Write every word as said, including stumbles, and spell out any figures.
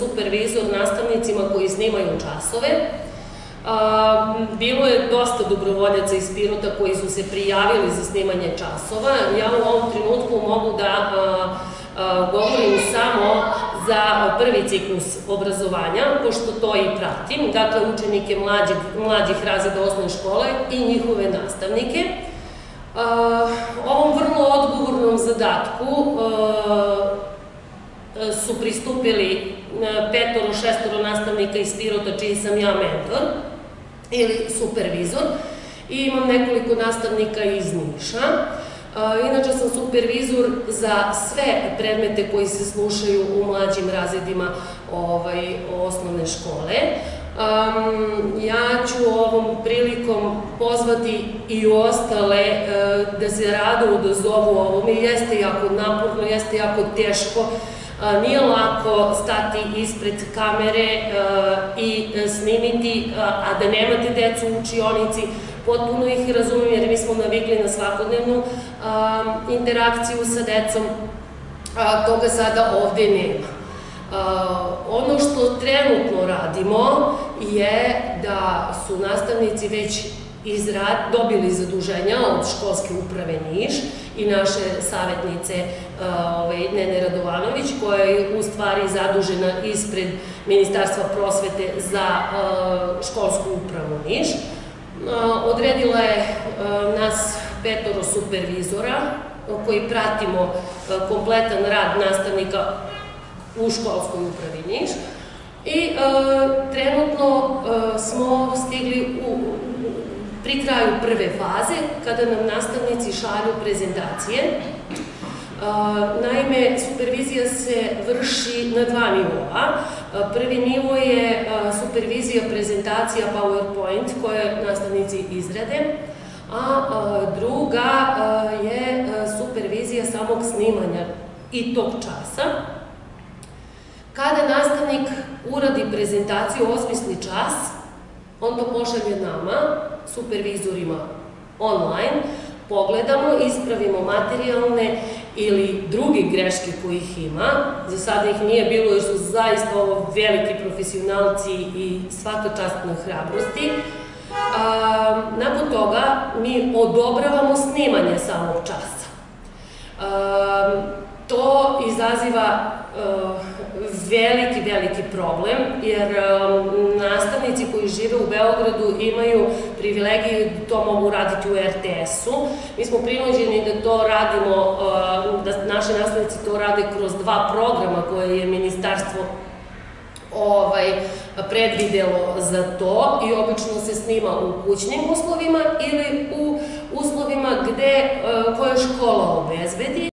supervizor nastavnicima koji snimaju časove. Bilo je dosta dobrovoljaca iz Pirota koji su se prijavili za snimanje časova. Ja u ovom trenutku mogu da govorim samo za prvi ciklus obrazovanja, pošto to i pratim, dakle učenike mlađih razreda osnovne škole i njihove nastavnike. Ovom vrlo odgovornom zadatku su pristupili petoro, šestoro nastavnika iz Pirota, čiji sam ja mentor ili supervizor, i imam nekoliko nastavnika iz Niša. Inače sam supervizor za sve predmete koji se slušaju u mlađim razredima osnovne škole. Ja ću ovom prilikom pozvati i ostale da se rado odazovu ovome. Jeste jako naporno, jeste jako teško. Nije lako stati ispred kamere i snimiti, a da nemate decu u učionici. Potpuno ih razumijem jer mi smo navikli na svakodnevnu interakciju sa decom. Toga sada ovde nema. Ono što trenutno radimo je da su nastavnici već dobili zaduženja od školske uprave Niš i naše savjetnice Nene Radovanović, koja je u stvari zadužena ispred Ministarstva prosvete za školsku upravu Niš. Odredila je nas petoro supervizora koji pratimo kompletan rad nastavnika u školskoj upravi Niš i trenutno smo stigli pri kraju prve faze kada nam nastavnici šalju prezentacije. Naime, supervizija se vrši na dva nivoa. Prvi nivo je supervizija prezentacija PowerPoint koje nastavnici izrade, a druga je supervizija samog snimanja i tog časa. Kada nastavnik uradi prezentaciju, osmisli čas, on to pošalje nama, supervizorima online, pogledamo, ispravimo materijalne ili druge greške kojih ima. Za sada ih nije bilo jer su zaista ovo veliki profesionalci i svaka čast na hrabrosti. Nakon toga mi odobravamo snimanje samog časa. To izaziva veliki, veliki problem, jer nastavnici koji žive u Beogradu imaju privilegiju da to mogu raditi u er te es-u. Mi smo prinuđeni da to radimo, da naši nastavnici to rade kroz dva programa koje je ministarstvo predvidelo za to i obično se snima u kućnim uslovima ili u uslovima koje škola obezbedi.